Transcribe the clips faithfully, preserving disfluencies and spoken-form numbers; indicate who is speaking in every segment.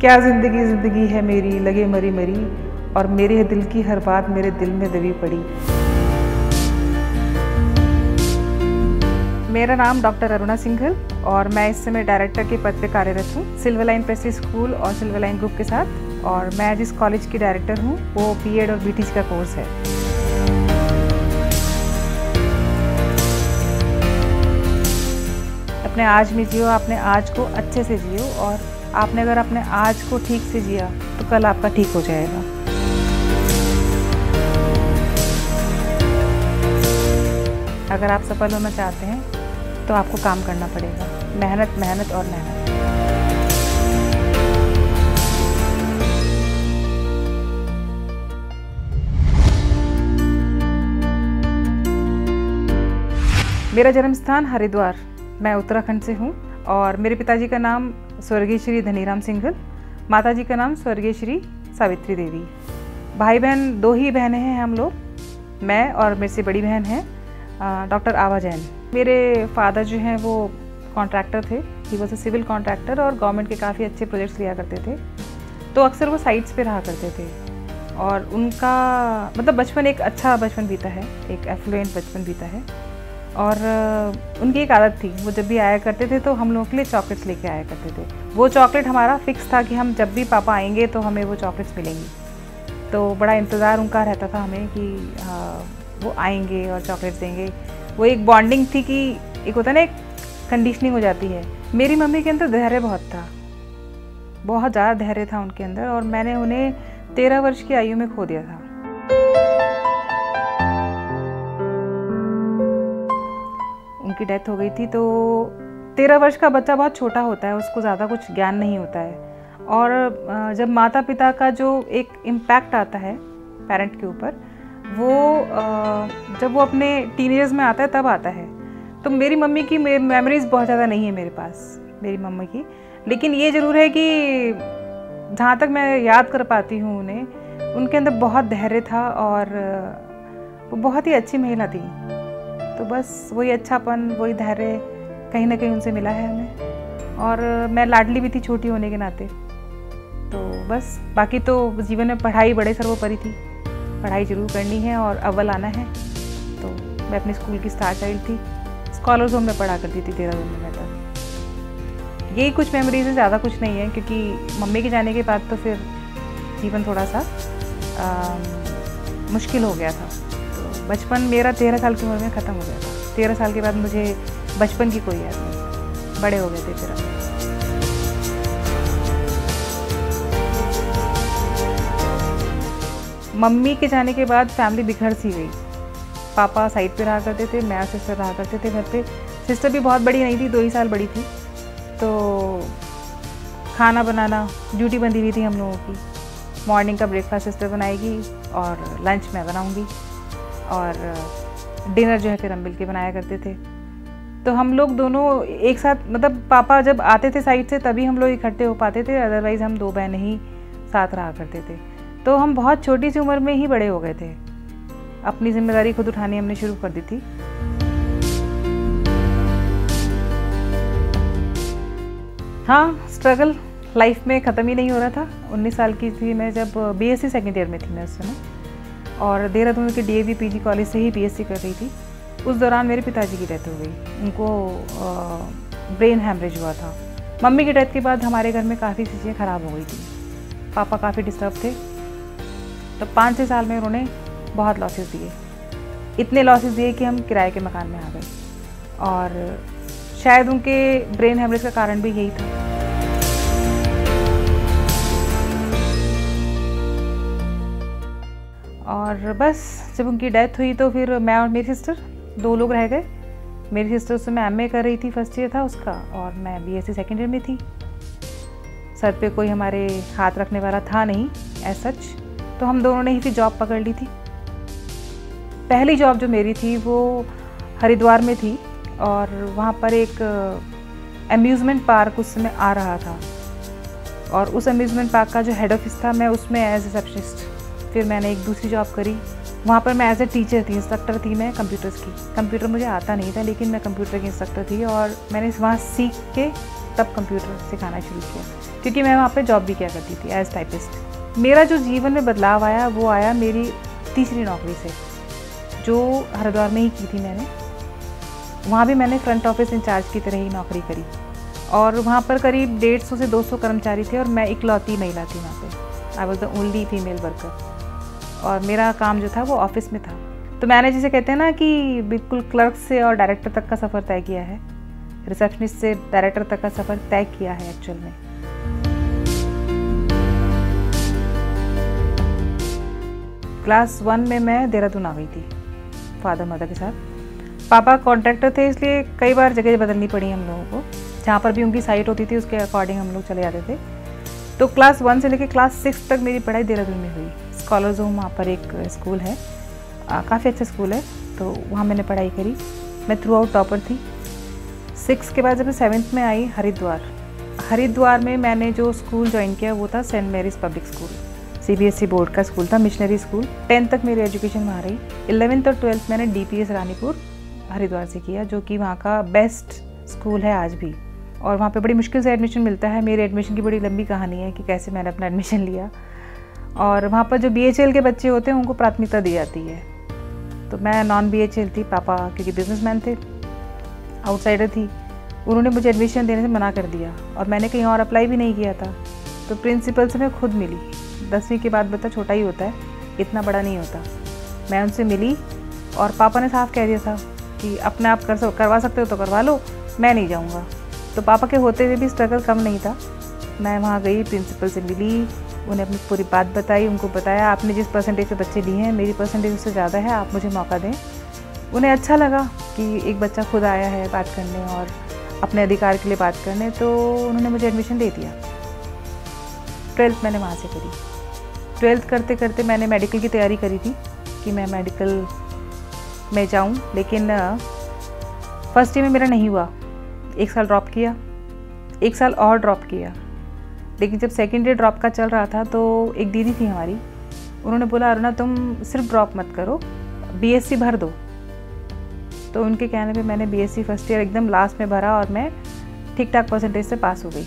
Speaker 1: क्या ज़िंदगी ज़िंदगी है मेरी, लगे मरी मरी, और मेरे दिल की हर बात मेरे दिल में दबी पड़ी। मेरा नाम डॉक्टर अरुणा सिंघल और मैं इस समय डायरेक्टर के पद पे कार्यरत हूँ सिल्वर लाइन प्रेस्टीज स्कूल और सिल्वर लाइन ग्रुप के साथ। और मैं जिस कॉलेज की डायरेक्टर हूँ वो बीएड और बीटीसी का कोर्स है। अपने आज में जियो, अपने आज को अच्छे से जियो, और आपने अगर अपने आज को ठीक से जिया तो कल आपका ठीक हो जाएगा। अगर आप सफल होना चाहते हैं तो आपको काम करना पड़ेगा, मेहनत मेहनत और मेहनत। मेरा जन्म स्थान हरिद्वार, मैं उत्तराखंड से हूँ और मेरे पिताजी का नाम स्वर्गीय श्री धनीराम सिंघल, माताजी का नाम स्वर्गीय श्री सावित्री देवी। भाई बहन दो ही बहनें हैं हम लोग, मैं और मेरे से बड़ी बहन है डॉक्टर आवा जैन। मेरे फादर जो हैं वो कॉन्ट्रैक्टर थे, he was a civil contractor और गवर्नमेंट के काफ़ी अच्छे प्रोजेक्ट्स लिया करते थे, तो अक्सर वो साइट्स पे रहा करते थे। और उनका मतलब बचपन एक अच्छा बचपन बीता है, एक एफ्लुएंट बचपन बीता है। और उनकी एक आदत थी, वो जब भी आया करते थे तो हम लोगों के लिए चॉकलेट्स लेके आया करते थे। वो चॉकलेट हमारा फिक्स था कि हम जब भी पापा आएंगे तो हमें वो चॉकलेट्स मिलेंगी, तो बड़ा इंतज़ार उनका रहता था हमें कि हाँ वो आएंगे और चॉकलेट्स देंगे। वो एक बॉन्डिंग थी कि एक होता है ना, एक कंडीशनिंग हो जाती है। मेरी मम्मी के अंदर धैर्य बहुत था, बहुत ज़्यादा धैर्य था उनके अंदर, और मैंने उन्हें तेरह वर्ष की आयु में खो दिया था। उनकी डेथ हो गई थी, तो तेरह वर्ष का बच्चा बहुत छोटा होता है, उसको ज़्यादा कुछ ज्ञान नहीं होता है। और जब माता पिता का जो एक इम्पैक्ट आता है पेरेंट के ऊपर, वो जब वो अपने टीनेजर्स में आता है तब आता है। तो मेरी मम्मी की मेमोरीज़ बहुत ज़्यादा नहीं है मेरे पास, मेरी मम्मी की, लेकिन ये ज़रूर है कि जहाँ तक मैं याद कर पाती हूँ उन्हें, उनके अंदर बहुत धैर्य था और वो बहुत ही अच्छी महिला थी। तो बस वही अच्छापन, वही धैर्य कहीं ना कहीं उनसे मिला है हमें। और मैं लाडली भी थी छोटी होने के नाते, तो बस बाकी तो जीवन में पढ़ाई बड़े सर्वोपरि थी, पढ़ाई ज़रूर करनी है और अव्वल आना है। तो मैं अपने स्कूल की स्टार चाइल्ड थी, स्कॉलर्स होम में पढ़ा करती थी देहरादून में मैं तब। यही कुछ मेमोरीज है, ज़्यादा कुछ नहीं है, क्योंकि मम्मी के जाने के बाद तो फिर जीवन थोड़ा सा आ, मुश्किल हो गया था। तो बचपन मेरा तेरह साल की उम्र में ख़त्म हो गया था। तेरह साल के बाद मुझे बचपन की कोई याद नहीं, बड़े हो गए थे फिर हम। मम्मी के जाने के बाद फैमिली बिखर सी गई। पापा साइड पे रहा करते थे, मैं और सिस्टर रहा करते थे घर पे। सिस्टर भी बहुत बड़ी नहीं थी, दो ही साल बड़ी थी, तो खाना बनाना ड्यूटी बंधी हुई थी हम लोगों की। मॉर्निंग का ब्रेकफास्ट सिस्टर बनाएगी और लंच मैं बनाऊंगी, और डिनर जो है फिर हम मिल के बनाया करते थे। तो हम लोग दोनों एक साथ, मतलब पापा जब आते थे साइड से तभी हम लोग इकट्ठे हो पाते थे, अदरवाइज़ हम दो बहनें ही साथ रहा करते थे। तो हम बहुत छोटी सी उम्र में ही बड़े हो गए थे, अपनी जिम्मेदारी खुद उठानी हमने शुरू कर दी थी। हाँ, स्ट्रगल लाइफ में ख़त्म ही नहीं हो रहा था। उन्नीस साल की थी मैं जब बीएससी सेकेंड ईयर में थी मैं उस समय, और देहरादून के डीएवी पीजी कॉलेज से ही बीएससी कर रही थी। उस दौरान मेरे पिताजी की डेथ हो गई, उनको ब्रेन हैमरेज हुआ था। मम्मी की डेथ के बाद हमारे घर में काफ़ी चीज़ें ख़राब हो गई थी, पापा काफ़ी डिस्टर्ब थे। तो पाँच छः साल में उन्होंने बहुत लॉसेस दिए, इतने लॉसेस दिए कि हम किराए के मकान में आ गए, और शायद उनके ब्रेन हैमरेज का कारण भी यही था। और बस जब उनकी डेथ हुई तो फिर मैं और मेरी सिस्टर दो लोग रह गए। मेरी सिस्टर उस समय एमए कर रही थी, फर्स्ट ईयर था उसका, और मैं बीएससी सेकेंड ईयर में थी। सर पे कोई हमारे हाथ रखने वाला था नहीं एज सच, तो हम दोनों ने ही फिर जॉब पकड़ ली थी। पहली जॉब जो मेरी थी वो हरिद्वार में थी, और वहाँ पर एक अम्यूज़मेंट पार्क उस समय आ रहा था, और उस अम्यूज़मेंट पार्क का जो हेड ऑफिस था, मैं उसमें एज रिसेप्शनिस्ट। फिर मैंने एक दूसरी जॉब करी, वहाँ पर मैं एज ए टीचर थी, इंस्ट्रक्टर थी मैं कंप्यूटर्स की। कंप्यूटर मुझे आता नहीं था, लेकिन मैं कंप्यूटर की इंस्ट्रक्टर थी, और मैंने वहाँ सीख के तब कंप्यूटर सिखाना शुरू किया, क्योंकि मैं वहाँ पे जॉब भी किया करती थी एज टाइपिस्ट। मेरा जो जीवन में बदलाव आया वो आया मेरी तीसरी नौकरी से, जो हरिद्वार में ही की थी मैंने। वहाँ भी मैंने फ्रंट ऑफिस इंचार्ज की तरह ही नौकरी करी, और वहाँ पर करीब डेढ़ सौ से दो सौ कर्मचारी थे और मैं इकलौती महिला थी वहाँ पे। I was the only female worker, और मेरा काम जो था वो ऑफिस में था। तो मैंने जिसे कहते हैं ना कि बिल्कुल क्लर्क से और डायरेक्टर तक का सफ़र तय किया है, रिसेप्शनिस्ट से डायरेक्टर तक का सफ़र तय किया है एक्चुअल में। क्लास वन में मैं देहरादून आ गई थी फादर मदर के साथ। पापा कॉन्ट्रैक्टर थे, इसलिए कई बार जगह बदलनी पड़ी हम लोगों को। जहाँ पर भी उनकी साइट होती थी उसके अकॉर्डिंग हम लोग चले जाते थे। तो क्लास वन से लेकर क्लास सिक्स तक मेरी पढ़ाई देहरादून में हुई। स्कॉलर्स होम वहाँ पर एक स्कूल है, काफ़ी अच्छा स्कूल है, तो वहाँ मैंने पढ़ाई करी। मैं थ्रू आउट टॉपर थी। सिक्स के बाद जब मैं सेवन्थ में आई हरिद्वार, हरिद्वार में मैंने जो स्कूल ज्वाइन किया वो था Saint Mary's public school, CBSE board का स्कूल था, मिशनरी स्कूल। टेंथ तक मेरी एजुकेशन वहाँ रही। इलेवेंथ और ट्वेल्थ मैंने डीपीएस रानीपुर हरिद्वार से किया, जो कि वहाँ का बेस्ट स्कूल है आज भी, और वहाँ पे बड़ी मुश्किल से एडमिशन मिलता है। मेरे एडमिशन की बड़ी लंबी कहानी है कि कैसे मैंने अपना एडमिशन लिया। और वहाँ पर जो बीएचएल के बच्चे होते हैं उनको प्राथमिकता दी जाती है, तो मैं नॉन बीएचएल थी। पापा क्योंकि बिजनेसमैन थे, आउटसाइडर थी, उन्होंने मुझे एडमिशन देने से मना कर दिया, और मैंने कहीं और अप्लाई भी नहीं किया था। तो प्रिंसिपल से मैं खुद मिली। दसवीं के बाद बच्चा छोटा ही होता है, इतना बड़ा नहीं होता। मैं उनसे मिली और पापा ने साफ कह दिया था कि अपने आप कर करवा सकते हो तो करवा लो, मैं नहीं जाऊँगा। तो पापा के होते हुए भी स्ट्रगल कम नहीं था। मैं वहाँ गई, प्रिंसिपल से मिली, उन्हें अपनी पूरी बात बताई, उनको बताया आपने जिस परसेंटेज पे बच्चे लिए हैं मेरी परसेंटेज उससे ज़्यादा है, आप मुझे मौका दें। उन्हें अच्छा लगा कि एक बच्चा खुद आया है बात करने और अपने अधिकार के लिए बात करने, तो उन्होंने मुझे एडमिशन दे दिया। ट्वेल्थ मैंने वहाँ से करी। ट्वेल्थ करते करते मैंने मेडिकल की तैयारी करी थी कि मैं मेडिकल में जाऊँ, लेकिन फर्स्ट ईयर में मेरा नहीं हुआ। एक साल ड्रॉप किया, एक साल और ड्रॉप किया। लेकिन जब सेकेंड ईयर ड्रॉप का चल रहा था तो एक दीदी थी हमारी, उन्होंने बोला अरुणा तुम सिर्फ ड्रॉप मत करो, बीएससी भर दो। तो उनके कहने पे मैंने बीएससी फर्स्ट ईयर एकदम लास्ट में भरा और मैं ठीक ठाक परसेंटेज से पास हो गई।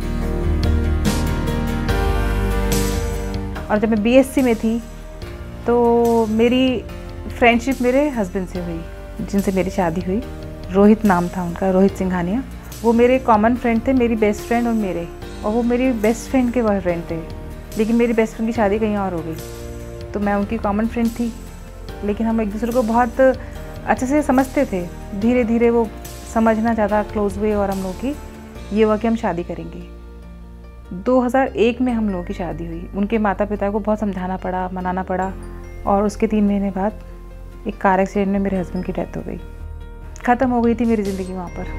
Speaker 1: और जब मैं बीएससी में थी तो मेरी फ्रेंडशिप मेरे हस्बैंड से हुई, जिनसे मेरी शादी हुई। रोहित नाम था उनका, रोहित सिंघानिया। वो मेरे कॉमन फ्रेंड थे, मेरी बेस्ट फ्रेंड और मेरे, और वो मेरी बेस्ट फ्रेंड के बॉयफ्रेंड थे। लेकिन मेरी बेस्ट फ्रेंड की शादी कहीं और हो गई, तो मैं उनकी कॉमन फ्रेंड थी। लेकिन हम एक दूसरे को बहुत अच्छे से समझते थे। धीरे धीरे वो समझना ज़्यादा क्लोज हुए और हम लोग की ये हुआ कि हम शादी करेंगे। दो हज़ार एक में हम लोगों की शादी हुई। उनके माता पिता को बहुत समझाना पड़ा, मनाना पड़ा, और उसके तीन महीने बाद एक कार एक्सीडेंट में मेरे हस्बैंड की डेथ हो गई। ख़त्म हो गई थी मेरी ज़िंदगी वहाँ पर।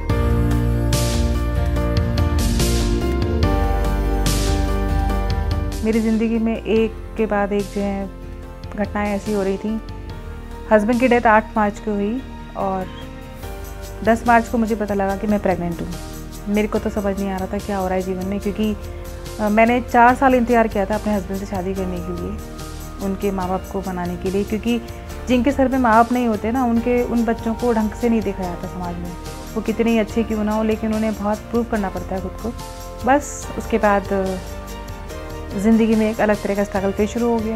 Speaker 1: मेरी ज़िंदगी में एक के बाद एक जो है घटनाएं ऐसी हो रही थी। हस्बैंड की डेथ आठ मार्च को हुई और दस मार्च को मुझे पता लगा कि मैं प्रेग्नेंट हूँ। मेरे को तो समझ नहीं आ रहा था क्या हो रहा है जीवन में, क्योंकि मैंने चार साल इंतज़ार किया था अपने हस्बैंड से शादी करने के लिए, उनके माँ बाप को मनाने के लिए, क्योंकि जिनके सर पे माँ बाप नहीं होते ना, उनके उन बच्चों को ढंग से नहीं देखा जाता समाज में। वो कितने ही अच्छे क्यों ना हो, लेकिन उन्हें बहुत प्रूव करना पड़ता है खुद को। बस उसके बाद ज़िंदगी में एक अलग तरह का स्ट्रगल फिर शुरू हो गया।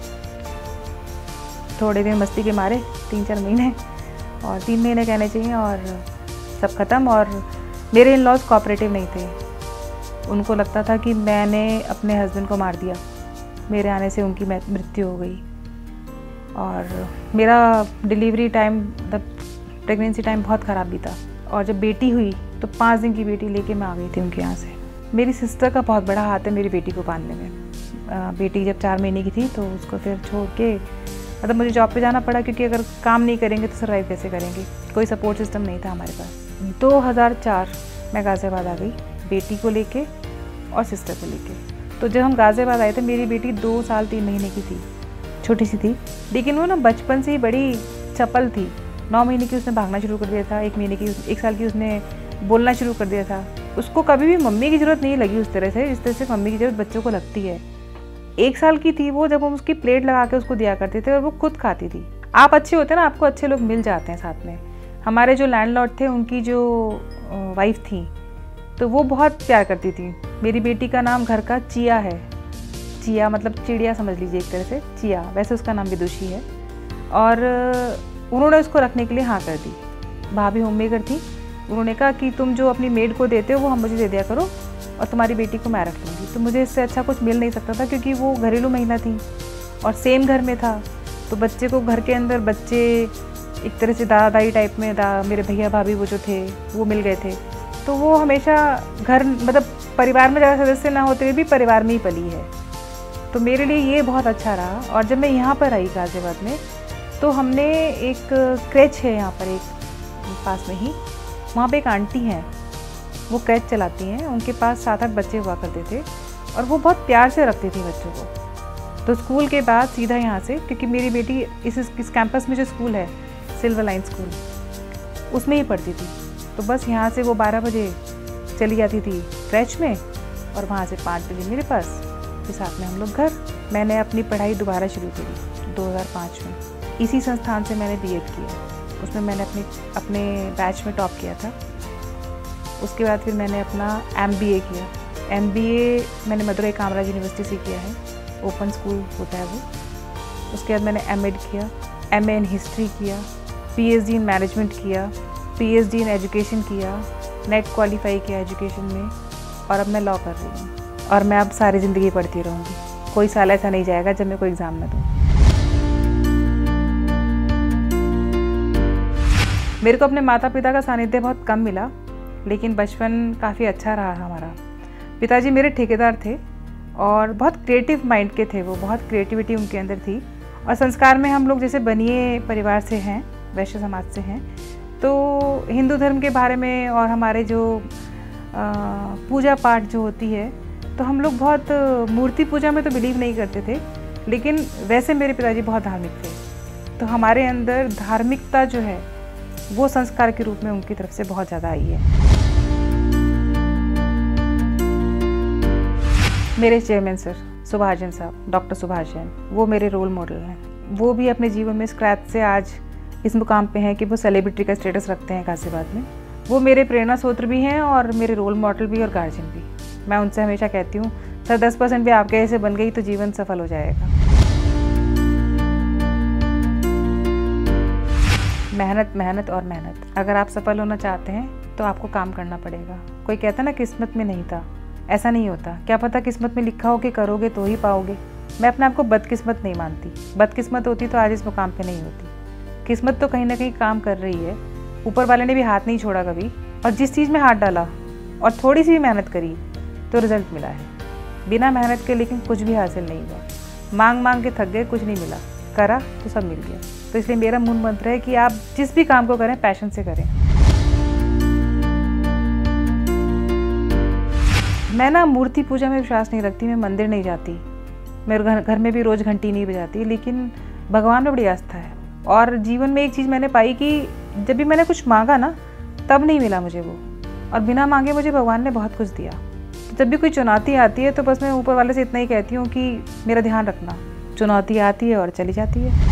Speaker 1: थोड़े दिन मस्ती के मारे, तीन चार महीने और तीन महीने कहने चाहिए, और सब ख़त्म। और मेरे इन लॉज कोऑपरेटिव नहीं थे। उनको लगता था कि मैंने अपने हस्बैंड को मार दिया, मेरे आने से उनकी मृत्यु हो गई। और मेरा डिलीवरी टाइम, मतलब प्रेगनेंसी टाइम बहुत ख़राब भी था। और जब बेटी हुई तो पाँच दिन की बेटी लेके मैं आ गई थी उनके यहाँ से। मेरी सिस्टर का बहुत बड़ा हाथ है मेरी बेटी को पालने में। आ, बेटी जब चार महीने की थी तो उसको फिर छोड़ के, मतलब मुझे जॉब पे जाना पड़ा, क्योंकि अगर काम नहीं करेंगे तो सर्वाइव कैसे करेंगे, कोई सपोर्ट सिस्टम नहीं था हमारे पास। दो हज़ार चार मैं गाज़ियाबाद आ गई बेटी को लेके और सिस्टर को लेके। तो जब हम गाज़ियाबाद आए थे मेरी बेटी दो साल तीन महीने की थी, छोटी सी थी, लेकिन वो ना बचपन से ही बड़ी चपल थी। नौ महीने की उसने भागना शुरू कर दिया था, एक महीने की एक साल की उसने बोलना शुरू कर दिया था। उसको कभी भी मम्मी की ज़रूरत नहीं लगी उस तरह से जिस तरह से मम्मी की ज़रूरत बच्चों को लगती है। एक साल की थी वो जब हम उसकी प्लेट लगा के उसको दिया करते थे और वो खुद खाती थी। आप अच्छे होते हैं ना, आपको अच्छे लोग मिल जाते हैं साथ में। हमारे जो लैंडलॉर्ड थे उनकी जो वाइफ थी तो वो बहुत प्यार करती थी। मेरी बेटी का नाम घर का चिया है, चिया मतलब चिड़िया समझ लीजिए एक तरह से, चिया, वैसे उसका नाम विदुषी है। और उन्होंने उसको रखने के लिए हाँ कर दी। भाभी होम मेकर थी, उन्होंने कहा कि तुम जो अपनी मेड को देते हो वो हम मुझे दे दिया करो और तुम्हारी बेटी को मैं रख लूँगी। तो मुझे इससे अच्छा कुछ मिल नहीं सकता था, क्योंकि वो घरेलू महिला थी और सेम घर में था। तो बच्चे को घर के अंदर, बच्चे एक तरह से दादा दाई टाइप में, दा मेरे भैया भाभी वो जो थे वो मिल गए थे। तो वो हमेशा घर, मतलब परिवार में ज़्यादा सदस्य ना होते हुए भी परिवार में ही पली है। तो मेरे लिए ये बहुत अच्छा रहा। और जब मैं यहाँ पर आई गाज़ियाबाद में, तो हमने एक क्रेच है यहाँ पर एक पास में ही, वहाँ पे एक आंटी हैं, वो क्रेच चलाती हैं। उनके पास सात आठ बच्चे हुआ करते थे और वो बहुत प्यार से रखती थी बच्चों को। तो स्कूल के बाद सीधा यहाँ से, क्योंकि मेरी बेटी इस इस कैंपस में जो स्कूल है सिल्वर लाइन स्कूल, उसमें ही पढ़ती थी। तो बस यहाँ से वो बारह बजे चली जाती थी क्रेच में और वहाँ से पाँच बजे मेरे पास, फिर साथ में हम लोग घर। मैंने अपनी पढ़ाई दोबारा शुरू करी दो हज़ार पाँच में। इसी संस्थान से मैंने बीएड किया, उसमें मैंने अपने अपने बैच में टॉप किया था। उसके बाद फिर मैंने अपना एमबीए किया। एमबीए मैंने मदुरई कामराज यूनिवर्सिटी से किया है, ओपन स्कूल होता है वो। उसके बाद मैंने एमएड किया, एमए इन हिस्ट्री किया, पीएचडी इन मैनेजमेंट किया, पीएचडी इन एजुकेशन किया, नेट क्वालिफाई किया एजुकेशन में, और अब मैं लॉ कर रही हूँ। और मैं अब सारी ज़िंदगी पढ़ती रहूँगी, कोई साल ऐसा नहीं जाएगा जब मैं कोई एग्ज़ाम ना दूँ। मेरे को अपने माता पिता का सानिध्य बहुत कम मिला, लेकिन बचपन काफ़ी अच्छा रहा हमारा। पिताजी मेरे ठेकेदार थे और बहुत क्रिएटिव माइंड के थे वो, बहुत क्रिएटिविटी उनके अंदर थी। और संस्कार में हम लोग जैसे बनिए परिवार से हैं, वैश्य समाज से हैं, तो हिंदू धर्म के बारे में और हमारे जो आ, पूजा पाठ जो होती है, तो हम लोग बहुत मूर्ति पूजा में तो बिलीव नहीं करते थे, लेकिन वैसे मेरे पिताजी बहुत धार्मिक थे। तो हमारे अंदर धार्मिकता जो है वो संस्कार के रूप में उनकी तरफ से बहुत ज़्यादा आई है। मेरे चेयरमैन सर सुभाष जैन साहब, डॉक्टर सुभाष जैन, वो मेरे रोल मॉडल हैं। वो भी अपने जीवन में स्क्रैच से आज इस मुकाम पे हैं कि वो सेलिब्रिटी का स्टेटस रखते हैं गाज़ियाबाद में। वो मेरे प्रेरणा स्रोत भी हैं और मेरे रोल मॉडल भी और गार्जियन भी। मैं उनसे हमेशा कहती हूँ, सर दस परसेंट भी आपके ऐसे बन गई तो जीवन सफल हो जाएगा। मेहनत मेहनत और मेहनत। अगर आप सफल होना चाहते हैं तो आपको काम करना पड़ेगा। कोई कहता ना किस्मत में नहीं था, ऐसा नहीं होता। क्या पता किस्मत में लिखा हो कि करोगे तो ही पाओगे। मैं अपने आप को बदकिस्मत नहीं मानती। बदकिस्मत होती तो आज इस मुकाम पे नहीं होती। किस्मत तो कहीं ना कहीं काम कर रही है, ऊपर वाले ने भी हाथ नहीं छोड़ा कभी। और जिस चीज़ में हाथ डाला और थोड़ी सी भी मेहनत करी तो रिजल्ट मिला है। बिना मेहनत के लेकिन कुछ भी हासिल नहीं हुआ। मांग मांग के थक गए, कुछ नहीं मिला, करा तो सब मिल गया। तो इसलिए मेरा मूल मंत्र है कि आप जिस भी काम को करें पैशन से करें। मैं ना मूर्ति पूजा में विश्वास नहीं रखती, मैं मंदिर नहीं जाती, मेरे घर घर में भी रोज़ घंटी नहीं बजाती, लेकिन भगवान में बड़ी आस्था है। और जीवन में एक चीज़ मैंने पाई कि जब भी मैंने कुछ मांगा ना तब नहीं मिला मुझे वो, और बिना मांगे मुझे भगवान ने बहुत कुछ दिया। जब भी कोई चुनौती आती है तो बस मैं ऊपर वाले से इतना ही कहती हूँ कि मेरा ध्यान रखना, चुनौती आती है और चली जाती है।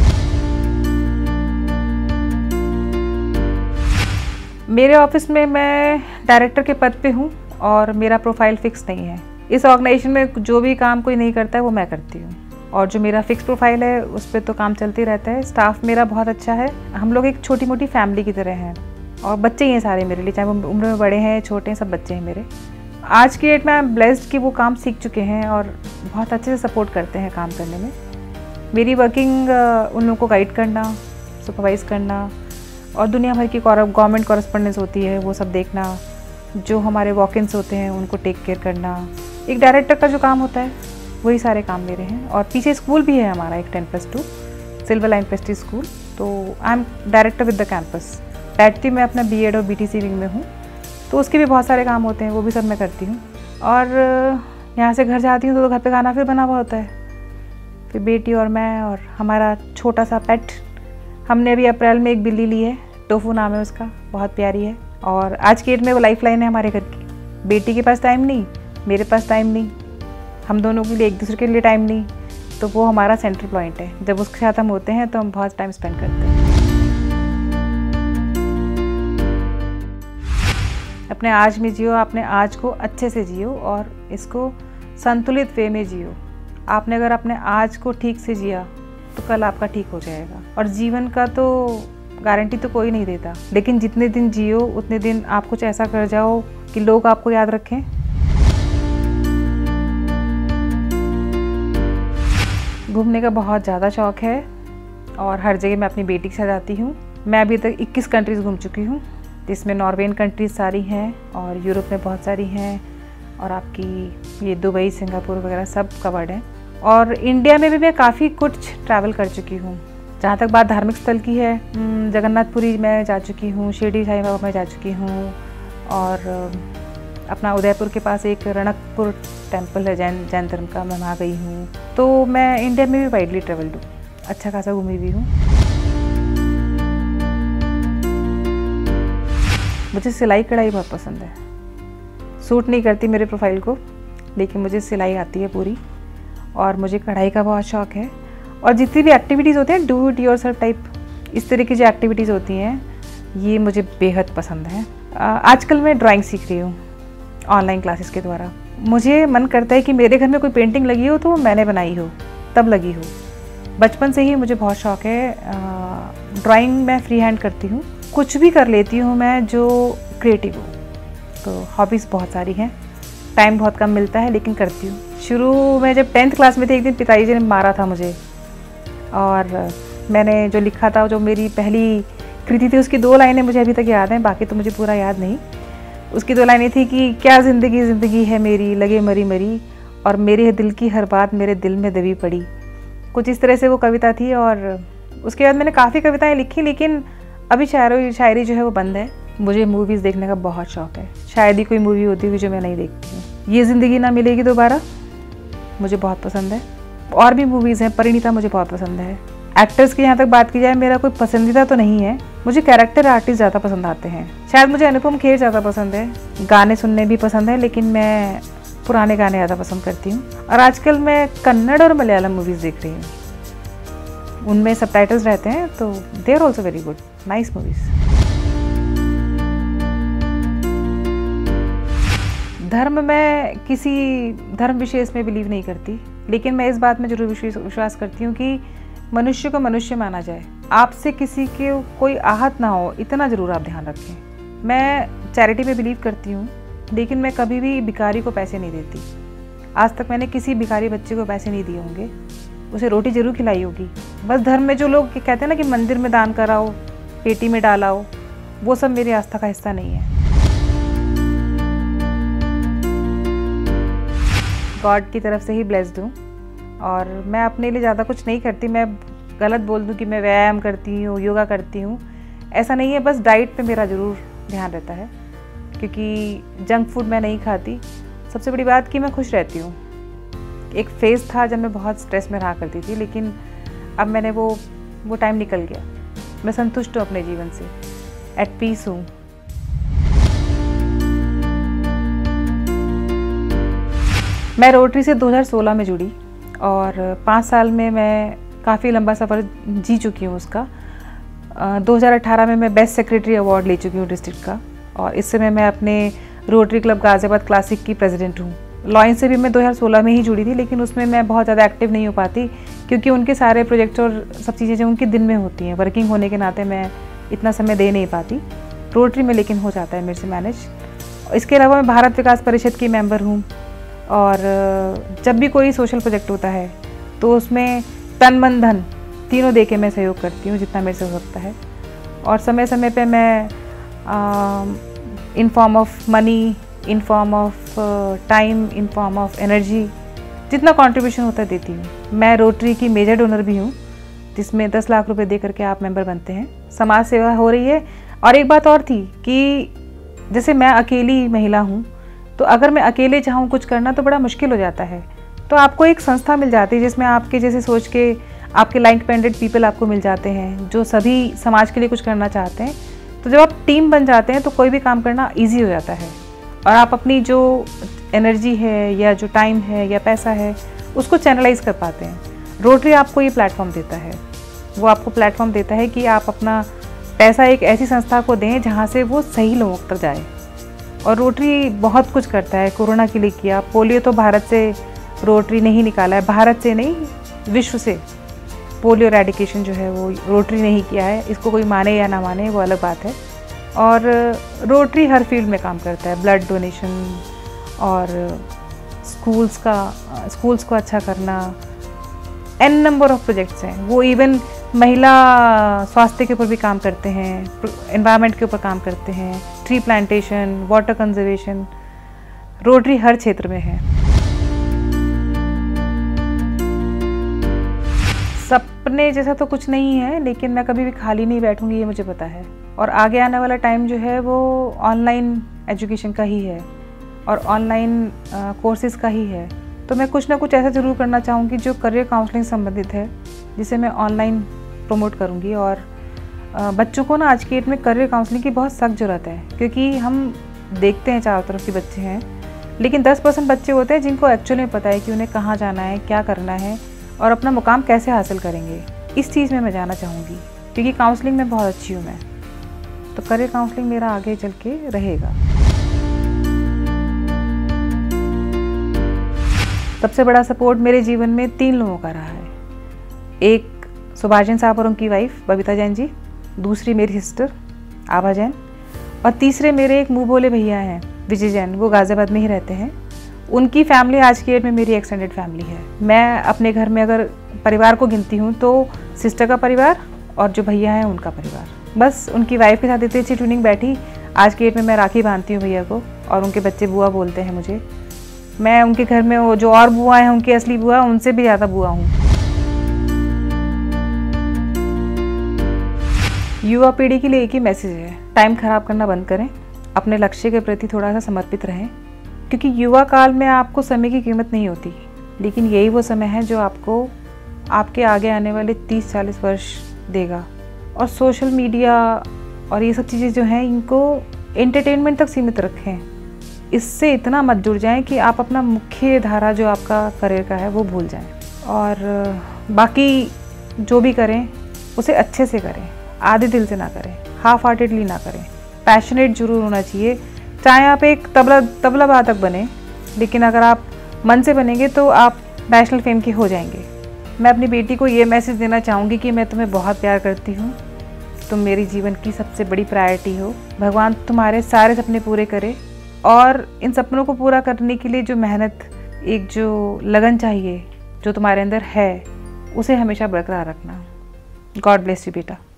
Speaker 1: मेरे ऑफिस में मैं डायरेक्टर के पद पे हूँ और मेरा प्रोफाइल फिक्स नहीं है। इस ऑर्गेनाइजेशन में जो भी काम कोई नहीं करता है वो मैं करती हूँ, और जो मेरा फिक्स प्रोफाइल है उस पर तो काम चलते रहता है। स्टाफ मेरा बहुत अच्छा है, हम लोग एक छोटी मोटी फैमिली की तरह हैं, और बच्चे ही हैं सारे मेरे लिए, चाहे वो उम्र में बड़े हैं छोटे हैं, सब बच्चे हैं मेरे। आज की डेट में आई एम ब्लेस्ड कि वो काम सीख चुके हैं और बहुत अच्छे से सपोर्ट करते हैं काम करने में। मेरी वर्किंग उन लोगों को गाइड करना, सुपरवाइज़ करना, और दुनिया भर की गवर्नमेंट कॉरेस्पॉन्डेंस होती है वो सब देखना, जो हमारे वॉक-इन्स होते हैं उनको टेक केयर करना। एक डायरेक्टर का जो काम होता है वही सारे काम मेरे हैं। और पीछे स्कूल भी है हमारा एक ten plus two silver line prestige school, तो I am director with the campus. बैठती मैं अपना बीएड और बीटीसी विंग में हूँ, तो उसके भी बहुत सारे काम होते हैं, वो भी सब मैं करती हूँ। और यहाँ से घर जाती हूँ तो घर पे खाना फिर बना हुआ होता है, फिर बेटी और मैं और हमारा छोटा सा पेट। हमने अभी अप्रैल में एक बिल्ली ली है, टोफू नाम है उसका, बहुत प्यारी है। और आज की डेट में वो लाइफ लाइन है हमारे घर की। बेटी के पास टाइम नहीं, मेरे पास टाइम नहीं, हम दोनों के लिए एक दूसरे के लिए टाइम नहीं, तो वो हमारा सेंट्रल पॉइंट है। जब उसके साथ हम होते हैं तो हम बहुत टाइम स्पेंड करते हैं। अब अपने आज में जियो, अपने आज को अच्छे से जियो और इसको संतुलित वे में जियो। आपने अगर अपने आज को ठीक से जिया तो कल आपका ठीक हो जाएगा। और जीवन का तो गारंटी तो कोई नहीं देता, लेकिन जितने दिन जियो उतने दिन आप कुछ ऐसा कर जाओ कि लोग आपको याद रखें। घूमने का बहुत ज़्यादा शौक़ है और हर जगह मैं अपनी बेटी के साथ जाती हूँ। मैं अभी तक इक्कीस कंट्रीज़ घूम चुकी हूँ, जिसमें नॉर्वेन कंट्रीज़ सारी हैं और यूरोप में बहुत सारी हैं और आपकी ये दुबई, सिंगापुर वगैरह सब कवर्ड हैं। और इंडिया में भी मैं काफ़ी कुछ ट्रैवल कर चुकी हूँ। जहाँ तक बात धार्मिक स्थल की है, जगन्नाथपुरी मैं जा चुकी हूँ, शिरडी साईं बाबा में जा चुकी हूँ और अपना उदयपुर के पास एक रणकपुर टेम्पल है जैन जैन धर्म का, मैं वहाँ गई हूँ। तो मैं इंडिया में भी वाइडली ट्रेवल्ड हूँ, अच्छा खासा घूमी भी हूँ। मुझे सिलाई कढ़ाई बहुत पसंद है। सूट नहीं करती मेरे प्रोफाइल को, लेकिन मुझे सिलाई आती है पूरी और मुझे कढ़ाई का बहुत शौक़ है। और जितनी भी एक्टिविटीज़ होती हैं डू इट योरसेल्फ टाइप, इस तरह की जो एक्टिविटीज़ होती हैं ये मुझे बेहद पसंद है। आजकल मैं ड्राइंग सीख रही हूँ ऑनलाइन क्लासेस के द्वारा। मुझे मन करता है कि मेरे घर में कोई पेंटिंग लगी हो तो वो मैंने बनाई हो, तब लगी हो। बचपन से ही मुझे बहुत शौक़ है। ड्राइंग मैं फ्री हैंड करती हूँ, कुछ भी कर लेती हूँ मैं जो क्रिएटिव हो। तो हॉबीज़ बहुत सारी हैं, टाइम बहुत कम मिलता है लेकिन करती हूँ। शुरू में जब टेंथ क्लास में थे, एक दिन पिताजी जी ने मारा था मुझे और मैंने जो लिखा था, जो मेरी पहली कृति थी, उसकी दो लाइनें मुझे अभी तक याद हैं, बाकी तो मुझे पूरा याद नहीं। उसकी दो लाइनें थी कि क्या ज़िंदगी ज़िंदगी है मेरी, लगे मरी मरी, और मेरे दिल की हर बात मेरे दिल में दबी पड़ी। कुछ इस तरह से वो कविता थी। और उसके बाद मैंने काफ़ी कविताएं लिखी, लेकिन अभी शायरी शायरी जो है वो बंद है। मुझे मूवीज़ देखने का बहुत शौक़ है। शायद ही कोई मूवी होती हुई जो मैं नहीं देखती हूँ। ये ज़िंदगी ना मिलेगी दोबारा मुझे बहुत पसंद है। और भी मूवीज़ हैं, परिणीता मुझे बहुत पसंद है। एक्टर्स की यहाँ तक बात की जाए, मेरा कोई पसंदीदा तो नहीं है, मुझे कैरेक्टर आर्टिस्ट ज़्यादा पसंद आते हैं। शायद मुझे अनुपम खेर ज़्यादा पसंद है। गाने सुनने भी पसंद है, लेकिन मैं पुराने गाने ज़्यादा पसंद करती हूँ। और आजकल मैं कन्नड़ और मलयालम मूवीज़ देख रही हूँ, उनमें सबटाइटल्स रहते हैं, तो they are also very good, nice movies. धर्म, मैं किसी धर्म विशेष में बिलीव नहीं करती, लेकिन मैं इस बात में जरूर विश्वास करती हूँ कि मनुष्य को मनुष्य माना जाए। आपसे किसी के कोई आहत ना हो, इतना ज़रूर आप ध्यान रखें। मैं चैरिटी में बिलीव करती हूँ, लेकिन मैं कभी भी भिखारी को पैसे नहीं देती। आज तक मैंने किसी भिखारी बच्चे को पैसे नहीं दिए होंगे, उसे रोटी ज़रूर खिलाई होगी। बस धर्म में जो लोग कहते हैं ना कि मंदिर में दान कराओ, पेटी में डालाओ, वो सब मेरी आस्था का हिस्सा नहीं है। गॉड की तरफ से ही ब्लेस्ड हूँ और मैं अपने लिए ज़्यादा कुछ नहीं करती। मैं गलत बोल दूँ कि मैं व्यायाम करती हूँ, योगा करती हूँ, ऐसा नहीं है। बस डाइट पे मेरा ज़रूर ध्यान रहता है, क्योंकि जंक फूड मैं नहीं खाती। सबसे बड़ी बात कि मैं खुश रहती हूँ। एक फेज़ था जब मैं बहुत स्ट्रेस में रहा करती थी, लेकिन अब मैंने वो वो टाइम निकल गया। मैं संतुष्ट हूँ अपने जीवन से, एट पीस हूँ। मैं रोटरी से दो हज़ार सोलह में जुड़ी और पाँच साल में मैं काफ़ी लंबा सफ़र जी चुकी हूँ उसका। दो हज़ार अठारह में मैं बेस्ट सेक्रेटरी अवार्ड ले चुकी हूँ डिस्ट्रिक्ट का, और इस समय मैं अपने रोटरी क्लब गाज़ियाबाद क्लासिक की प्रेसिडेंट हूँ। लॉयंस से भी मैं दो हज़ार सोलह में ही जुड़ी थी, लेकिन उसमें मैं बहुत ज़्यादा एक्टिव नहीं हो पाती, क्योंकि उनके सारे प्रोजेक्ट और सब चीज़ें जो उनके दिन में होती हैं, वर्किंग होने के नाते मैं इतना समय दे नहीं पाती। रोटरी में लेकिन हो जाता है मेरे से मैनेज। इसके अलावा मैं भारत विकास परिषद की मेंबर हूँ, और जब भी कोई सोशल प्रोजेक्ट होता है तो उसमें तन मन धन तीनों दे के मैं सहयोग करती हूँ जितना मेरे से हो सकता है। और समय समय पे मैं in form of money, in form of time, in form of energy, जितना कंट्रीब्यूशन होता है देती हूँ। मैं रोटरी की मेजर डोनर भी हूँ, जिसमें दस लाख रुपए दे करके आप मेंबर बनते हैं। समाज सेवा हो रही है। और एक बात और थी कि जैसे मैं अकेली महिला हूँ, तो अगर मैं अकेले चाहूँ कुछ करना तो बड़ा मुश्किल हो जाता है। तो आपको एक संस्था मिल जाती है जिसमें आपके जैसे सोच के आपके लाइक माइंडेड पीपल आपको मिल जाते हैं, जो सभी समाज के लिए कुछ करना चाहते हैं। तो जब आप टीम बन जाते हैं तो कोई भी काम करना ईजी हो जाता है, और आप अपनी जो एनर्जी है या जो टाइम है या पैसा है उसको चैनलाइज कर पाते हैं। रोटरी आपको ये प्लेटफॉर्म देता है, वो आपको प्लेटफॉर्म देता है कि आप अपना पैसा एक ऐसी संस्था को दें जहाँ से वो सही लोगों तक जाए। और रोटरी बहुत कुछ करता है। कोरोना के लिए किया, पोलियो तो भारत से रोटरी ने ही निकाला है, भारत से नहीं विश्व से पोलियो रेडिकेशन जो है वो रोटरी ने ही किया है। इसको कोई माने या ना माने वो अलग बात है। और रोटरी हर फील्ड में काम करता है, ब्लड डोनेशन और स्कूल्स का स्कूल्स को अच्छा करना, एन नंबर ऑफ प्रोजेक्ट्स हैं। वो इवन महिला स्वास्थ्य के ऊपर भी काम करते हैं, एनवायरनमेंट के ऊपर काम करते हैं, tree plantation, water conservation. Rotary हर क्षेत्र में है। सपने जैसा तो कुछ नहीं है, लेकिन मैं कभी भी खाली नहीं बैठूंगी, ये मुझे पता है। और आगे आने वाला टाइम जो है वो ऑनलाइन एजुकेशन का ही है और ऑनलाइन कोर्सेज़ का ही है। तो मैं कुछ ना कुछ ऐसा ज़रूर करना चाहूँगी जो करियर काउंसलिंग संबंधित है, जिसे मैं ऑनलाइन प्रमोट करूँगी। और बच्चों को ना आज की डेट में करियर काउंसलिंग की बहुत सख्त ज़रूरत है, क्योंकि हम देखते हैं चारों तरफ के बच्चे हैं, लेकिन दस परसेंट बच्चे होते हैं जिनको एक्चुअली में पता है कि उन्हें कहाँ जाना है, क्या करना है और अपना मुकाम कैसे हासिल करेंगे। इस चीज़ में मैं जाना चाहूँगी, क्योंकि काउंसलिंग में बहुत अच्छी हूँ मैं। तो करियर काउंसलिंग मेरा आगे चल के रहेगा। सबसे बड़ा सपोर्ट मेरे जीवन में तीन लोगों का रहा है। एक सुभाषचंद्र साहब और उनकी वाइफ बबीता जैन जी, दूसरी मेरी सिस्टर आभा जैन, और तीसरे मेरे एक मुँह बोले भैया हैं विजय जैन, वो गाज़ियाबाद में ही रहते हैं। उनकी फैमिली आज की डेट में मेरी एक्सटेंडेड फैमिली है। मैं अपने घर में अगर परिवार को गिनती हूँ तो सिस्टर का परिवार और जो भैया हैं उनका परिवार, बस उनकी वाइफ के साथ इतनी अच्छी ट्यूनिंग बैठी। आज की डेट में मैं राखी बांधती हूँ भैया को और उनके बच्चे बुआ बोलते हैं मुझे। मैं उनके घर में वो जो और बुआ हैं, उनकी असली बुआ, उनसे भी ज़्यादा बुआ हूँ। युवा पीढ़ी के लिए एक ही मैसेज है, टाइम खराब करना बंद करें, अपने लक्ष्य के प्रति थोड़ा सा समर्पित रहें, क्योंकि युवा काल में आपको समय की कीमत नहीं होती, लेकिन यही वो समय है जो आपको आपके आगे आने वाले तीस चालीस वर्ष देगा। और सोशल मीडिया और ये सब चीज़ें जो हैं, इनको एंटरटेनमेंट तक सीमित रखें। इससे इतना मत जुड़ जाएं कि आप अपना मुख्य धारा जो आपका करियर का है वो भूल जाएं। और बाकी जो भी करें उसे अच्छे से करें, आधे दिल से ना करें, हाफ हार्टेडली ना करें। पैशनेट जरूर होना चाहिए, चाहे आप एक तबला तबला वादक बने, लेकिन अगर आप मन से बनेंगे तो आप नेशनल फेम के हो जाएंगे। मैं अपनी बेटी को ये मैसेज देना चाहूँगी कि मैं तुम्हें बहुत प्यार करती हूँ, तुम मेरी जीवन की सबसे बड़ी प्रायोरिटी हो। भगवान तुम्हारे सारे सपने पूरे करे, और इन सपनों को पूरा करने के लिए जो मेहनत, एक जो लगन चाहिए जो तुम्हारे अंदर है, उसे हमेशा बरकरार रखना। गॉड ब्लेस यू बेटा।